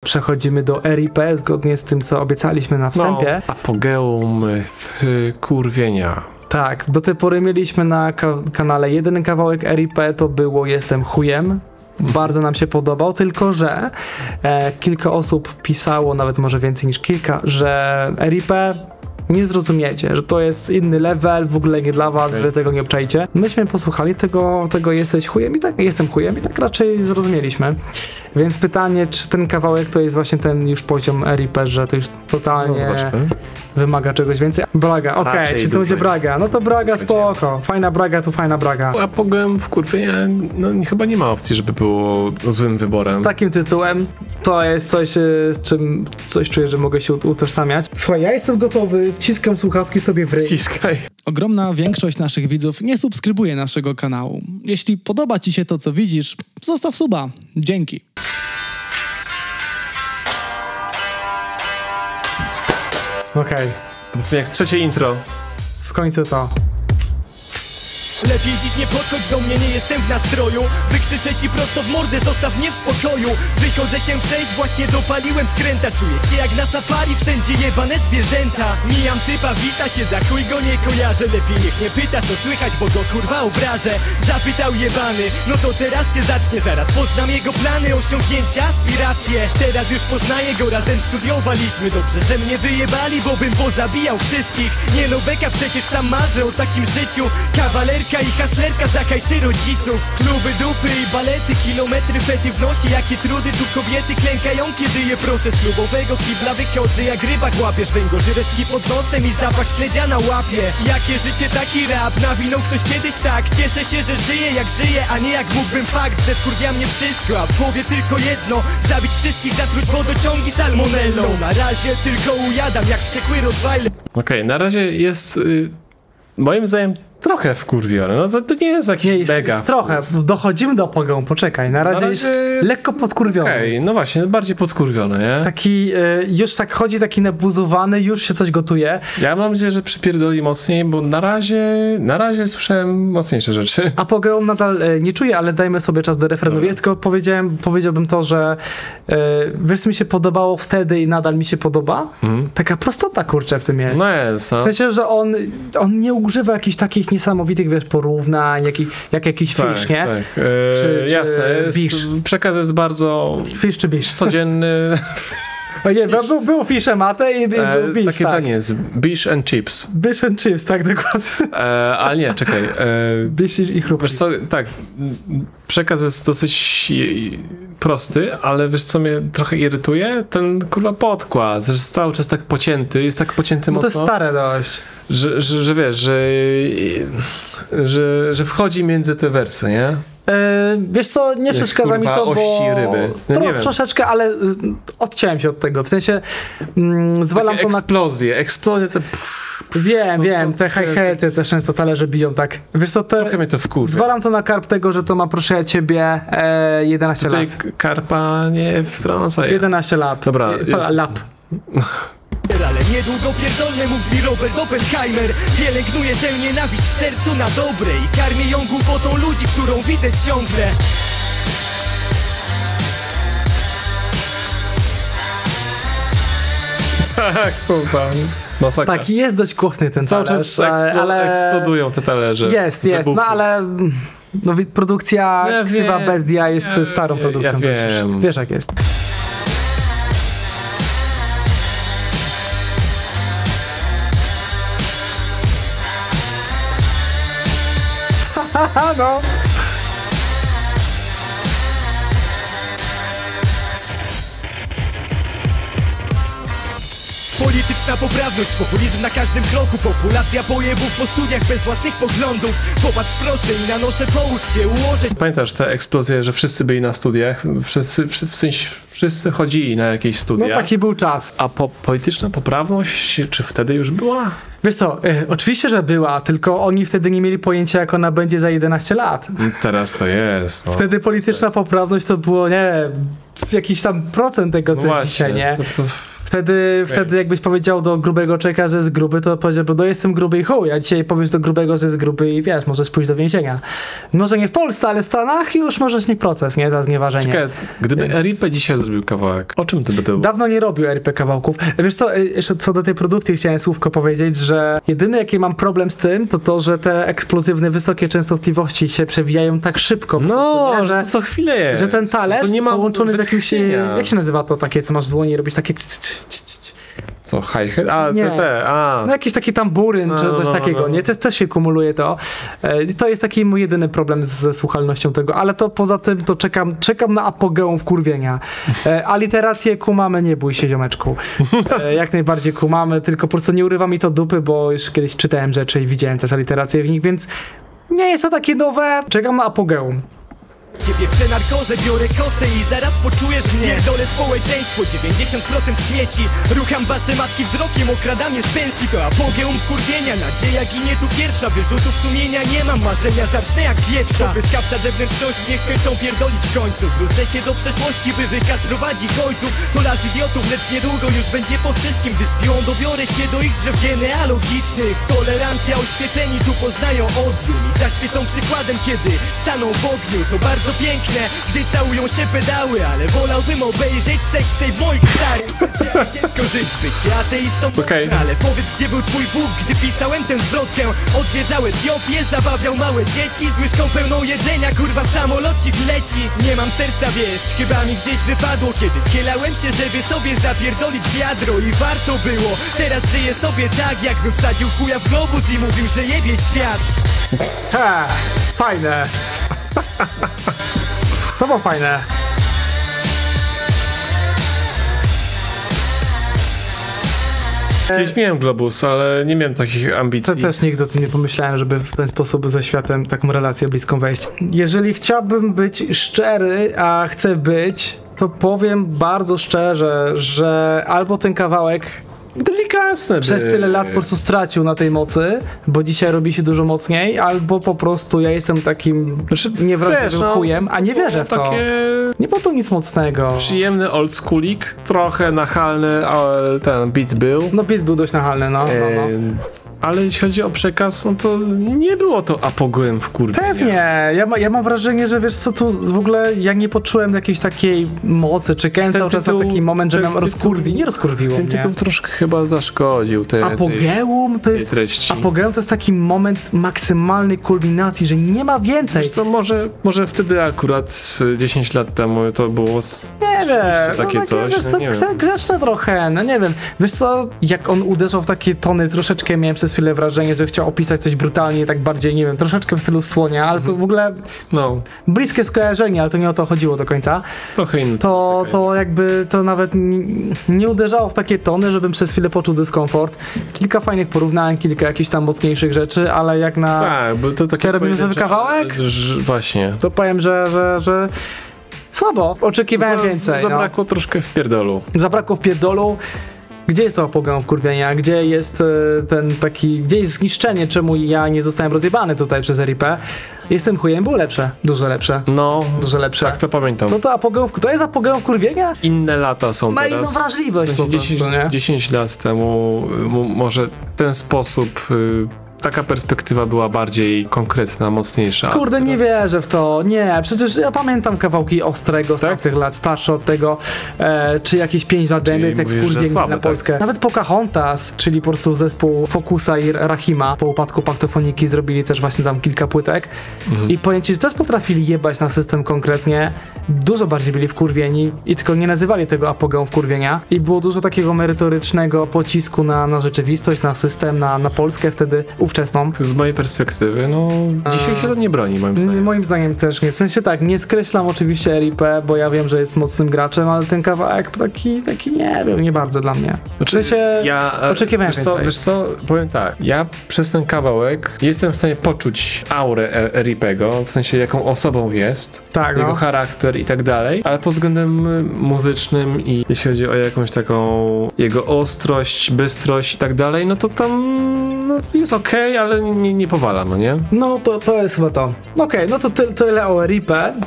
przechodzimy do RIP, zgodnie z tym, co obiecaliśmy na wstępie. No, apogeum kurwienia. Tak, do tej pory mieliśmy na kanale jeden kawałek RIP, to było Jestem chujem. Bardzo nam się podobał, tylko że kilka osób pisało, nawet może więcej niż kilka, że RIP nie zrozumiecie, że to jest inny level, w ogóle nie dla was, wy tego nie obczajcie. Myśmy posłuchali tego Jesteś chujem i tak Jestem chujem i tak raczej zrozumieliśmy. Więc pytanie, czy ten kawałek to jest właśnie ten już poziom RIP, że to już totalnie wymaga czegoś więcej. Braga, okej, czy to będzie Braga? No to Braga spoko, fajna Braga to fajna Braga. Apogeum w kurwienia, no chyba nie ma opcji, żeby było złym wyborem. Z takim tytułem to jest coś, czym coś czuję, że mogę się utożsamiać. Słuchaj, ja jestem gotowy, wciskam słuchawki sobie w ryj. Wciskaj. Ogromna większość naszych widzów nie subskrybuje naszego kanału. Jeśli podoba ci się to, co widzisz, zostaw suba. Dzięki. Okej. To brzmi jak trzecie intro. W końcu to. Lepiej dziś nie podchodź do mnie, nie jestem w nastroju. Wykrzyczę ci prosto w mordę, zostaw mnie w spokoju. Wychodzę się przejść, właśnie dopaliłem skręta. Czuję się jak na safari, wszędzie jebane zwierzęta. Mijam typa, wita się, za chuj go nie kojarzę. Lepiej niech nie pyta, co słychać, bo go kurwa obrażę. Zapytał jebany, no to teraz się zacznie. Zaraz poznam jego plany, osiągnięcia, aspiracje. Teraz już poznaję go, razem studiowaliśmy. Dobrze, że mnie wyjebali, bo bym pozabijał wszystkich. Nie no beka, przecież sam marzę o takim życiu. Kawalerka i haslerka za hajsy rodziców. Kluby, dupy i balety, kilometry fety w nosie. Jakie trudy, tu kobiety klękają, kiedy je proszę. Z klubowego kibla wychodzę jak rybak, łapiesz węgorzyreski pod nosem i zapach śledzia na łapie. Jakie życie, taki rap, nawinął ktoś kiedyś tak. Cieszę się, że żyję jak żyję, a nie jak mógłbym. Fakt, że wkurwia mnie wszystko, a w głowie tylko jedno: zabić wszystkich, zatruć wodociągi salmonellą. Na razie tylko ujadam jak wściekły rottweiler. Okej, na razie jest moim zdaniem trochę wkurwiony, no to nie jest jakiś mega. Jest trochę, dochodzimy do apogeum, poczekaj, na razie jest lekko podkurwiony. Okej, no właśnie, bardziej podkurwiony, nie? Taki, już tak chodzi, taki nabuzowany, już się coś gotuje. Ja mam nadzieję, że przypierdoli mocniej, bo na razie słyszałem mocniejsze rzeczy. Apogeum nadal nie czuję, ale dajmy sobie czas do refrenów. Ja tylko powiedziałbym to, że wiesz, co mi się podobało wtedy i nadal mi się podoba? Taka prostota, kurczę, w tym jest. No jest, no. W sensie, że on nie używa jakichś takich niesamowitych, wiesz, porównań, jak jakiś Fish, nie? Tak, czy jasne. Bish. Przekaz jest bardzo Fish czy Bish? codzienny. No nie, był Fish Mate i był Bish, takie tak. danie jest Bish and Chips. Bish and Chips, tak, dokładnie. Ale nie, czekaj. Bish i chrupki. Wiesz co, tak, przekaz jest dosyć prosty, ale wiesz co mnie trochę irytuje? Ten kurwa podkład, że jest cały czas tak pocięty, jest tak pocięty mocno. To jest stare dość. Że wiesz, że wchodzi między te wersy, nie? Wiesz co, nie przeszkadza mi to, ości bo ryby. No nie wiem. Troszeczkę, ale odciąłem się od tego, w sensie zwalam takie to na... eksplozje te... Wiem, te hi-haty też często talerze biją, tak. Wiesz co, trochę mnie to wkurwia. Zwalam to na karp tego, że to ma, proszę ja ciebie, 11 tutaj lat. Karpa nie wtrącaje. 11 lat. Dobra. Lap. Ale niedługo pierdolny, mów mi Robert Oppenheimer. Pielęgnuję tę nienawiść w sercu na dobre i karmię ją głupotą ludzi, którą widzę ciągle. Tak, kurwa. Masakra. Tak, jest dość głośny ten cały talerz, czas ale eksplodują te talerze. Jest, no ale no, produkcja Ksywa Bestia jest starą produkcją. Ja wiem. Wiesz jak jest. No. Polityczna poprawność, populizm na każdym kroku. Populacja pojebów po studiach bez własnych poglądów. Popatrz proszę i na nosze połóż się, ułożę. Pamiętasz te eksplozje, że wszyscy byli na studiach? W sensie wszyscy chodzili na jakieś studia. No taki był czas. A polityczna poprawność, czy wtedy już była? Wiesz co, oczywiście, że była, tylko oni wtedy nie mieli pojęcia, jak ona będzie za 11 lat. Teraz to jest. No. Wtedy polityczna poprawność to było, nie, jakiś tam procent tego, co jest dzisiaj, nie? Wtedy jakbyś powiedział do grubego czeka, że jest gruby, to powiedziałby, no jestem gruby i chuj, a dzisiaj powiesz do grubego, że jest gruby i wiesz, możesz pójść do więzienia. Może nie w Polsce, ale w Stanach i już możesz mieć proces, nie? Za znieważenie. Ciekawe, gdyby RIP dzisiaj zrobił kawałek, o czym to by było? Dawno nie robił RP kawałków. Wiesz co, jeszcze co do tej produkcji chciałem słówko powiedzieć, że jedyny jaki mam problem z tym, to że te eksplozywne, wysokie częstotliwości się przewijają tak szybko. No, prostu, że to co chwilę jest. Że ten talerz to nie ma połączony z jakimś, wytchnienia. jak się nazywa to takie, co masz w dłoni, robisz takie Co, hi-hat? A, Nie. a. no jakiś taki tamburyn, czy coś takiego, nie? Też się kumuluje to. To jest taki mój jedyny problem ze słuchalnością tego, ale to poza tym to czekam na apogeum wkurwienia. Aliteracje kumamy, nie bój się, ziomeczku. Jak najbardziej kumamy, tylko po prostu nie urywa mi to dupy, bo już kiedyś czytałem rzeczy i widziałem też aliteracje w nich, więc nie jest to takie nowe. Czekam na apogeum. Ciebie przenarkozę, biorę kosę i zaraz poczujesz mnie. Pierdolę społeczeństwo, 90% śmieci. Rucham wasze matki wzrokiem, okradam je z pensji. To apogeum wkurwienia, nadzieja ginie tu pierwsza. Wyrzutów sumienia nie mam, marzenia zacznę jak wietrza. To wyskawca zewnętrzności, niech skończą pierdolić w końcu. Wrócę się do przeszłości, by wykaz prowadzić ojców. To las idiotów, lecz niedługo już będzie po wszystkim. Gdy śpią, dobiorę się do ich drzew genealogicznych. Tolerancja, oświeceni tu poznają odwrót i zaświecą przykładem, kiedy staną w ogniu. To bardzo piękne, gdy całują się pedały, ale wolałbym obejrzeć seks tej moich starych. Ciężko żyć, bycie ateistą, ale powiedz, gdzie był twój Bóg, gdy pisałem tę zwrotkę. Odwiedzał Etiopię, zabawiał małe dzieci z łyżką pełną jedzenia, kurwa samolocik leci. Nie mam serca, wiesz, chyba mi gdzieś wypadło, kiedy schylałem się, żeby sobie zapierdolić wiadro i warto było. Teraz żyję sobie tak, jakbym wsadził chuja w globus i mówił, że jebie świat. Ha, fajne. To było fajne. Kiedyś miałem Globus, ale nie miałem takich ambicji. To też nigdy o tym nie pomyślałem, żeby w ten sposób ze światem taką relację bliską wejść. Jeżeli chciałbym być szczery, a chcę być, to powiem bardzo szczerze, że albo ten kawałek Delikatne. przez tyle lat po prostu stracił na tej mocy, bo dzisiaj robi się dużo mocniej, albo po prostu ja jestem takim niewrażliwym chujem, a nie wierzę w to. Nie było to nic mocnego. Przyjemny old schoolik, trochę nachalny, ale ten beat był. No beat był dość nachalny, no. Ale jeśli chodzi o przekaz, no to nie było to apogeum wkurwienia. Pewnie. Ja mam wrażenie, że wiesz co, tu w ogóle ja nie poczułem jakiejś takiej mocy. Czekałem cały czas na taki moment, że miałem rozkurwi. Nie rozkurwiło Ten mnie. tytuł troszkę chyba zaszkodził Apogeum to jest treści. Apogeum to jest taki moment maksymalnej kulminacji, że nie ma więcej. Wiesz co, może wtedy akurat 10 lat temu to było Nie wiem, takie coś. Wiesz co, nie wiem. grzeczne trochę, no nie wiem. Wiesz co, jak on uderzał w takie tony, troszeczkę miałem przez chwilę wrażenie, że chciał opisać coś brutalnie, tak bardziej, nie wiem, troszeczkę w stylu Słonia, ale to w ogóle bliskie skojarzenie, ale to nie o to chodziło do końca. Trochę inny. To jakby to nawet nie uderzało w takie tony, żebym przez chwilę poczuł dyskomfort. Kilka fajnych porównań, kilka jakichś tam mocniejszych rzeczy, ale jak na... Tak, bo to taki 4-minutowy kawałek? Właśnie. To powiem, że słabo. Oczekiwałem więcej. Zabrakło troszkę w pierdolu. Zabrakło w pierdolu. Gdzie jest to apogeum wkurwienia? Gdzie jest ten taki... Gdzie jest zniszczenie? Czemu ja nie zostałem rozjebany tutaj przez RIP? Jestem chujem, było lepsze. Dużo lepsze. No. Dużo lepsze. Tak, to pamiętam. No to apogeum... To jest apogeum wkurwienia? Inne lata są Ma teraz. inną wrażliwość po prostu, nie? 10 lat temu może ten sposób... Taka perspektywa była bardziej konkretna, mocniejsza. Kurde, nie wierzę w to. Nie, przecież ja pamiętam kawałki Ostrego z tamtych lat, starsze od tego, czy jakieś 5 lat temu, jak wkurwień na Polskę. Tak? Nawet Pocahontas, czyli po prostu zespół Focusa i Rahima po upadku Paktofoniki zrobili też właśnie tam kilka płytek i powiem ci, że też potrafili jebać na system konkretnie. Dużo bardziej byli wkurwieni i tylko nie nazywali tego apogeum wkurwienia i było dużo takiego merytorycznego pocisku na rzeczywistość, na system, na Polskę wtedy ówczesną. Z mojej perspektywy, no dzisiaj się to nie broni, moim zdaniem. Moim zdaniem też nie. W sensie tak, nie skreślam oczywiście RIP, bo ja wiem, że jest mocnym graczem, ale ten kawałek taki nie wiem, nie bardzo dla mnie. W sensie oczekiwałem więcej. Wiesz co, powiem tak, ja przez ten kawałek jestem w stanie poczuć aurę RIP'ego, w sensie jaką osobą jest, tak, jego charakter i tak dalej, ale pod względem muzycznym i jeśli chodzi o jakąś taką jego ostrość, bystrość i tak dalej, no to tam jest okej, ale nie powala, no nie? No to jest chyba to. Okej, no to tyle o RIP.